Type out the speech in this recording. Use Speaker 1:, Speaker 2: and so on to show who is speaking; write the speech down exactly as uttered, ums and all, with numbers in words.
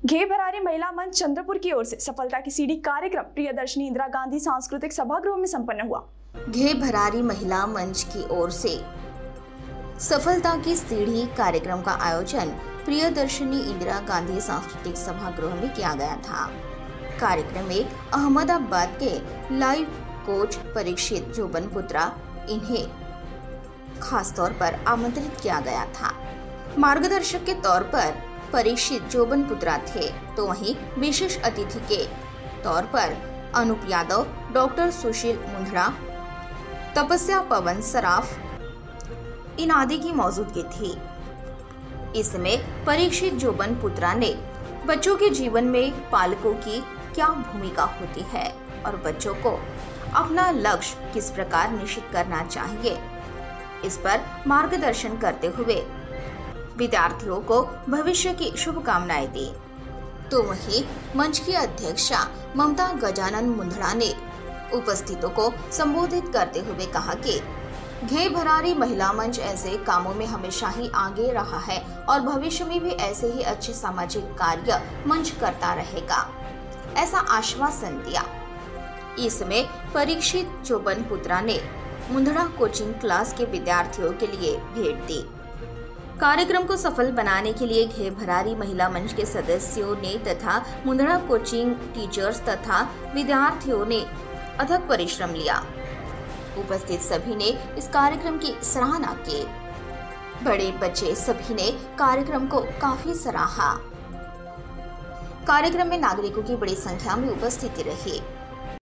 Speaker 1: घे भरारी महिला मंच चंद्रपुर की ओर से सफलता की सीढ़ी कार्यक्रम प्रियदर्शनी इंदिरा गांधी सांस्कृतिक सभागृह में संपन्न हुआ।
Speaker 2: घे भरारी महिला मंच की ओर से सफलता की सीढ़ी कार्यक्रम का आयोजन प्रियदर्शनी इंदिरा गांधी सांस्कृतिक सभागृह में किया गया था। कार्यक्रम में अहमदाबाद के लाइव कोच परीक्षित जोबनपुत्रा इन्हें खास तौर पर आमंत्रित किया गया था। मार्गदर्शक के तौर पर परीक्षित जोबनपुत्रा थे, तो वहीं विशेष अतिथि के तौर पर अनूप यादव, डॉक्टर सुशील मुंदड़ा, तपस्या पवन सराफ इन आदि की मौजूदगी थी। इसमें परीक्षित जोबनपुत्रा ने बच्चों के जीवन में पालकों की क्या भूमिका होती है और बच्चों को अपना लक्ष्य किस प्रकार निश्चित करना चाहिए, इस पर मार्गदर्शन करते हुए विद्यार्थियों को भविष्य की शुभकामनाएं दी। तो वहीं मंच की अध्यक्षा ममता गजानन मुंदड़ा ने उपस्थितों को संबोधित करते हुए कहा कि घे भरारी महिला मंच ऐसे कामों में हमेशा ही आगे रहा है और भविष्य में भी ऐसे ही अच्छे सामाजिक कार्य मंच करता रहेगा, ऐसा आश्वासन दिया। इसमें परीक्षित जोबनपुत्रा ने मुंदड़ा कोचिंग क्लास के विद्यार्थियों के लिए भेंट दी। कार्यक्रम को सफल बनाने के लिए घे भरारी महिला मंच के सदस्यों ने तथा मुंदड़ा कोचिंग टीचर्स तथा विद्यार्थियों ने अथक परिश्रम लिया। उपस्थित सभी ने इस कार्यक्रम की सराहना की। बड़े बच्चे सभी ने कार्यक्रम को काफी सराहा। कार्यक्रम में नागरिकों की बड़ी संख्या में उपस्थिति रही।